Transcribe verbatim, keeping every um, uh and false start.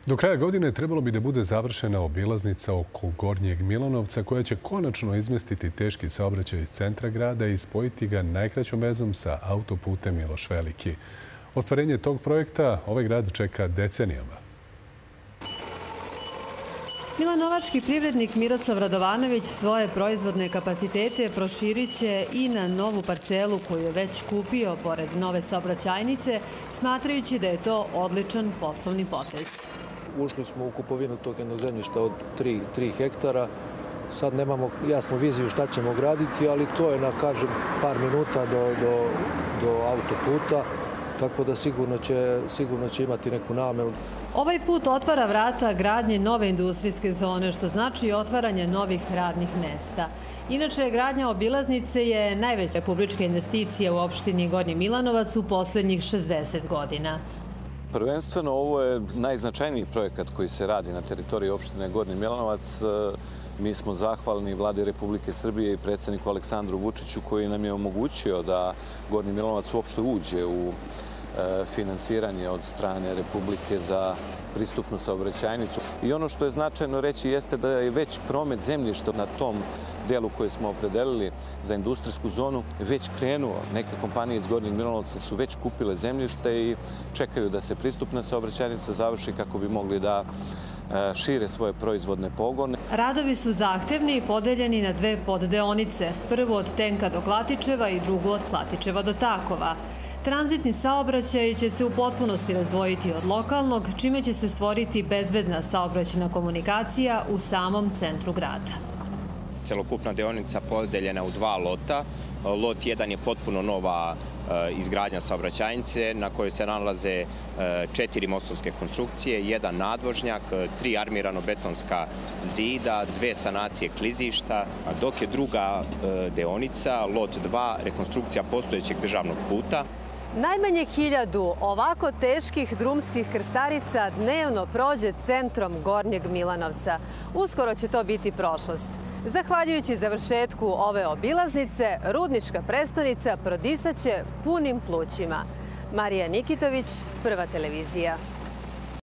Do kraja godine trebalo bi da bude završena obilaznica oko Gornjeg Milanovca koja će konačno izmestiti teški saobraćaj iz centra grada i spojiti ga najkraćom vezom sa autoputem Miloš Veliki. Ostvarenje tog projekta ovaj grad čeka decenijama. Milanovački privrednik Miroslav Radovanović svoje proizvodne kapacitete proširit će i na novu parcelu koju je već kupio pored nove saobraćajnice, smatrajući da je to odličan poslovni potez. Ušli smo u kupovinu tog jednog zemljišta od tri hektara. Sad nemamo jasnu viziju šta ćemo graditi, ali to je na, kažem, par minuta do, do, do autoputa, tako da sigurno će, sigurno će imati neku namenu. Ovaj put otvara vrata gradnje nove industrijske zone, što znači otvaranje novih radnih mesta. Inače, gradnja obilaznice je najveća publička investicija u opštini Gornji Milanovac u poslednjih šezdeset godina. Prvenstveno, ovo je najznačajniji projekat koji se radi na teritoriji opštine Gornji Milanovac. Mi smo zahvalni Vladi Republike Srbije i predsjedniku Aleksandru Vučiću koji nam je omogućio da Gornji Milanovac uopšte uđe u finansiranje od strane Republike za pristupnu saobraćajnicu. I ono što je značajno reći jeste da je već promet zemljišta na tom delu koje smo opredelili za industrijsku zonu već krenuo. Neke kompanije iz Gornjeg Milanovca su već kupile zemljište i čekaju da se pristupna saobraćajnica završi kako bi mogli da šire svoje proizvodne pogone. Radovi su zahtevni i podeljeni na dve poddeonice. Prvu od Tenka do Klatičeva i drugu od Klatičeva do Takova. Tranzitni saobraćaj će se u potpunosti razdvojiti od lokalnog, čime će se stvoriti bezbedna saobraćajna komunikacija u samom centru grada. Celokupna deonica podeljena u dva lota. Lot jedan je potpuno nova izgradnja saobraćajnice na kojoj se nalaze četiri mostovske konstrukcije, jedan nadvožnjak, tri armirano-betonska zida, dve sanacije klizišta, dok je druga deonica, lot dva, rekonstrukcija postojećeg državnog puta. Najmanje hiljadu ovako teških drumskih krstarica dnevno prođe centrom Gornjeg Milanovca. Uskoro će to biti prošlost. Zahvaljujući završetku ove obilaznice, rudnička prestonica prodisaće punim plućima. Marija Nikitović, Prva televizija.